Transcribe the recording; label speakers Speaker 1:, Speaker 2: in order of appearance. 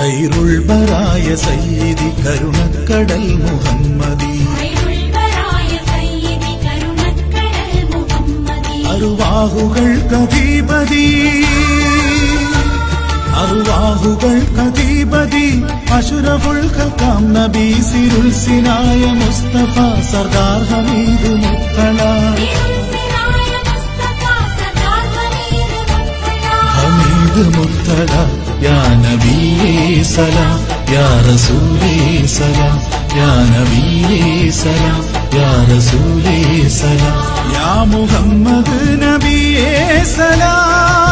Speaker 1: ഖൈറുൽ ബറായ സയ്യിദി കരുണക്കടൽ മുഹമ്മദി അർവാഹുകൾക്കധീപതി അഷ്റഫുൽ ഖൽഖാം നബി സിരുൽ സിനായ മുസ്തഫ സർദാർ ഹമീദ് മുത്തള മുത്തള യാ നബിയേ സലാം യാ റസൂലേ സലാം യാ നബിയേ സലാം യാ റസൂലേ സലാം യാ മുഹമ്മദ് നബിയേ സലാം